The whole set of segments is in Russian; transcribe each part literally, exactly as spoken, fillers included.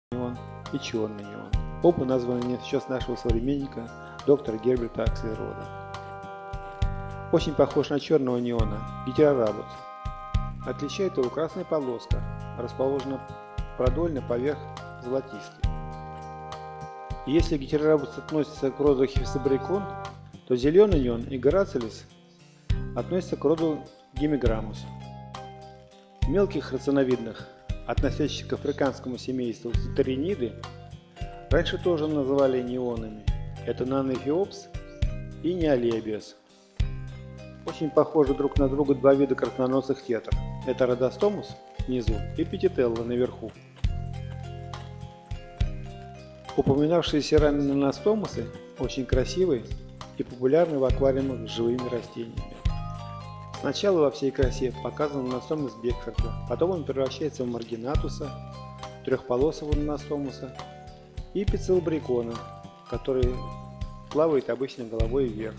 неон и черный неон. Оба названы в честь нашего современника, доктора Герберта Акселрода. Очень похож на черного неона гетерорабус. Отличает его красная полоска, расположена продольно поверх золотистой. И если гетерорабус относится к роду Хифисобрикон, то зеленый неон и Горацилис относятся к роду Гемиграммус. Мелких рациновидных, относящихся к африканскому семейству цитариниды, раньше тоже называли неонами. Это Наноэфиопс и Неолебиас. Очень похожи друг на друга два вида красноносых тетр. Это Родостомус внизу и Петителла наверху. Упоминавшиеся ранее наностомусы очень красивые и популярны в аквариумах с живыми растениями. Сначала во всей красе показан наностомус Бекфорда, потом он превращается в маргинатуса, трехполосого наностомуса и пиццелбрикона, который плавает обычно головой вверх.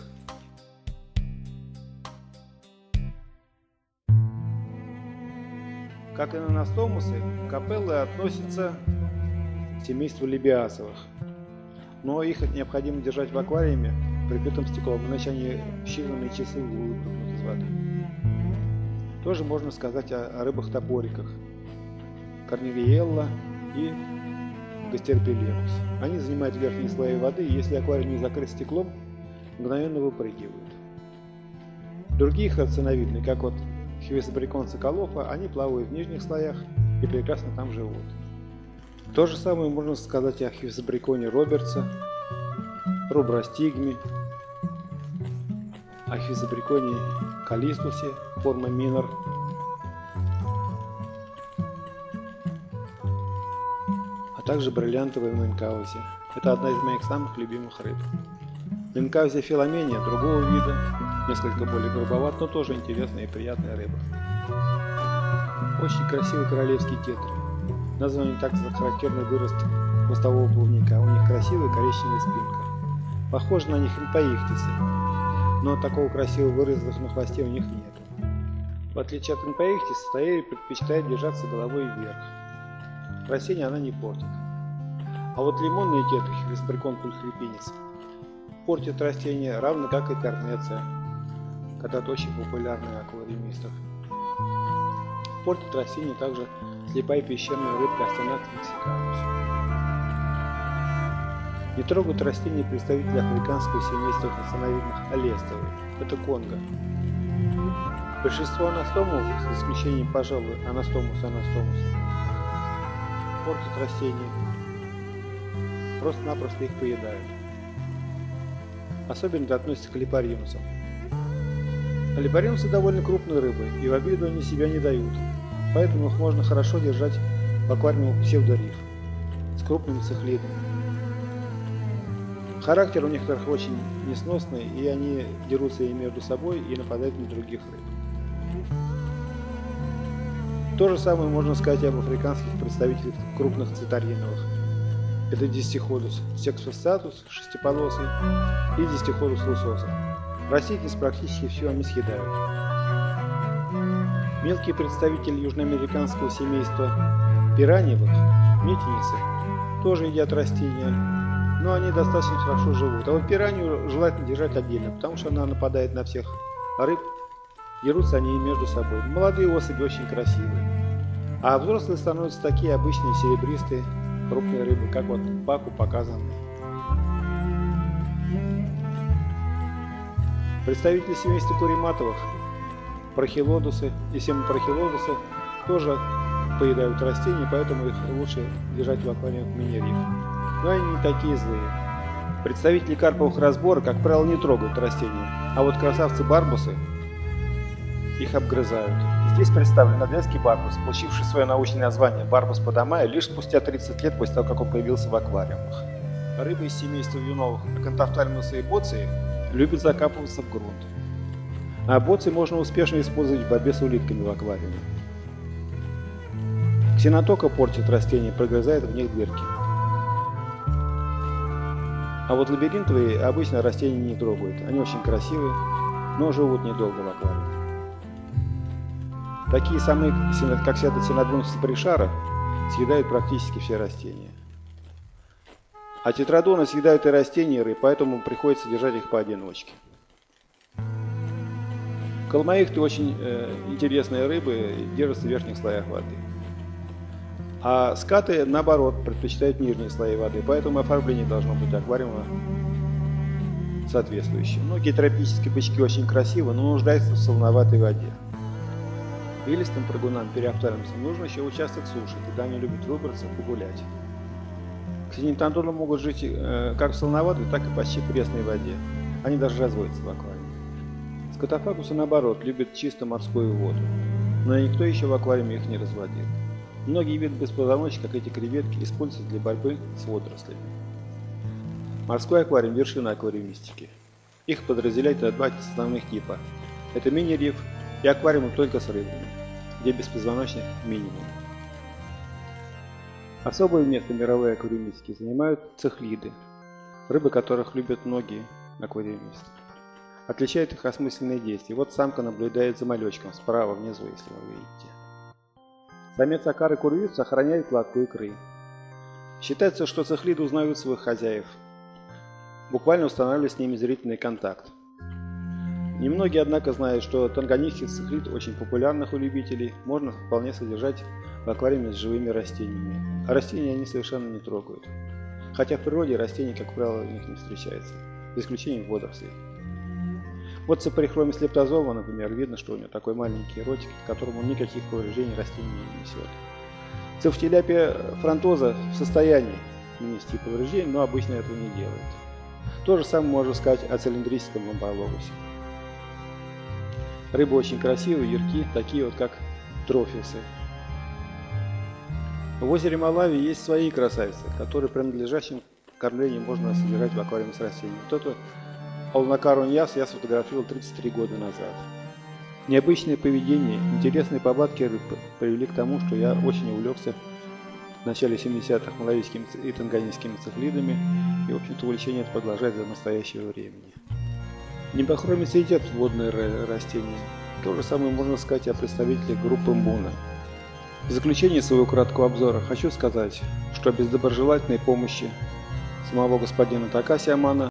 Как и наностомусы, капеллы относятся к семейству либиасовых, но их необходимо держать в аквариуме прикрытым стеклом, иначе они в считанные часы выпрыгнут из воды. Тоже можно сказать о, о рыбах-топориках Корнелиелла и Гастеропелемус. Они занимают верхние слои воды, и если аквариум не закрыт стеклом, мгновенно выпрыгивают. Другие харциновидные, как вот Хифисобрикон соколофа, они плавают в нижних слоях и прекрасно там живут. То же самое можно сказать о Хифисобриконе Робертса, Рубростигме, о Хифисобриконе Калистусе, форма минор, а также бриллиантовой Менкаузе. Это одна из моих самых любимых рыб. Менкаузе филомения другого вида, несколько более грубоват, но тоже интересная и приятная рыба. Очень красивый королевский тетр. Назван так за характерный вырост хвостового плавника. У них красивая коричневая спинка. Похоже на них инпаихтисы, но такого красивого выроста на хвосте у них нет. В отличие от инпаихтиса, стаери предпочитает держаться головой вверх. Растение она не портит. А вот лимонные тетры, Хифисобрикон пульхрипинец, портят растения, равно как и корнеция, когда-то очень популярная у аквариумистов. Портит растения также слепая пещерная рыбка Астенакс мексиканус. Не трогают растения представители африканского семейства храциновидных алестовых. Это конго. Большинство анастомов, с исключением, пожалуй, анастомуса анастомуса, портят растения, просто-напросто их поедают. Особенно это относится к липариумусам. Липариумсы довольно крупные рыбы, и в обиду они себя не дают, поэтому их можно хорошо держать в аквариумах псевдориф с крупными цихлидами. Характер у некоторых очень несносный, и они дерутся и между собой, и нападают на других рыб. То же самое можно сказать об африканских представителях крупных цитариновых. Это Дистиходус сексфастатус, шестиполосый, и Дистиходус лусоса. Растительность практически все они съедают. Мелкие представители южноамериканского семейства пираниевых, метеницы, тоже едят растения, но они достаточно хорошо живут. А вот пиранью желательно держать отдельно, потому что она нападает на всех рыб, дерутся они между собой. Молодые особи очень красивые, а взрослые становятся такие обычные серебристые крупные рыбы, как вот паку показаны. Представители семейства куриматовых, прохилодусы и семипрохилодусы тоже поедают растения, поэтому их лучше держать в аквариумах мини-риф. Но они не такие злые. Представители карповых разбора, как правило, не трогают растения, а вот красавцы-барбусы их обгрызают. Здесь представлен аденский барбус, получивший свое научное название барбус подамая лишь спустя тридцать лет после того, как он появился в аквариумах. Рыбы из семейства вьюновых, Акантофтальмуса и боции, любят закапываться в грунт. А боции можно успешно использовать в борьбе с улитками в аквариуме. Ксенотока портит растения, прогрызает в них дырки. А вот лабиринтовые обычно растения не трогают. Они очень красивые, но живут недолго в аквариуме. Такие самые, как Синодонтис пришара, съедают практически все растения. А тетрадоны съедают и растения, и рыб, поэтому приходится держать их поодиночке. Калмаихты очень э, интересные рыбы, держатся в верхних слоях воды. А скаты, наоборот, предпочитают нижние слои воды, поэтому оформление должно быть аквариума соответствующее. Многие тропические бычки очень красивы, но нуждаются в солоноватой воде. Илистым прыгунам, периоптариумцам нужно еще участок суши, куда они любят выбраться, погулять. Ксенитодоны могут жить э, как в солоноватой, так и почти в пресной воде. Они даже разводятся в аквариуме. Скатофагусы, наоборот, любят чисто морскую воду, но никто еще в аквариуме их не разводил. Многие виды беспозвоночных, как эти креветки, используются для борьбы с водорослями. Морской аквариум – вершина аквариумистики. Их подразделяют на два основных типа. Это мини-риф и аквариумы только с рыбами, где беспозвоночных минимум. Особое место мировой аквариумистики занимают цихлиды, рыбы которых любят многие аквариумисты. Отличает их осмысленные действия. Вот самка наблюдает за малечком справа внизу, если вы видите. Самец акары курвиц охраняет кладку икры. Считается, что цихлиды узнают своих хозяев, буквально устанавливая с ними зрительный контакт. Немногие, однако, знают, что танганийских цихлид, очень популярных у любителей, можно вполне содержать в аквариуме с живыми растениями. А растения они совершенно не трогают. Хотя в природе растений, как правило, у них не встречается, за исключением водорослей. Вот в ципарихромис лептозома, например, видно, что у него такой маленький ротик, которому никаких повреждений растений не несет. Цифтиляпия фронтоза в состоянии нанести повреждений, но обычно этого не делает. То же самое можно сказать о цилиндрическом ламбалогусе. Рыбы очень красивые, яркие, такие вот как трофиусы. В озере Малави есть свои красавицы, которые принадлежащим кормлению можно содержать в аквариуме с растениями. Вот эту Алнакаруньяс я сфотографировал тридцать три года назад. Необычное поведение, интересные повадки рыб привели к тому, что я очень увлекся в начале семидесятых малавийскими и танганийскими цихлидами, и, в общем-то, увлечение это продолжается до настоящего времени. Небохромицы едят водные растения. То же самое можно сказать о представителях группы Мбуна. В заключение своего краткого обзора хочу сказать, что без доброжелательной помощи самого господина Такаси Амана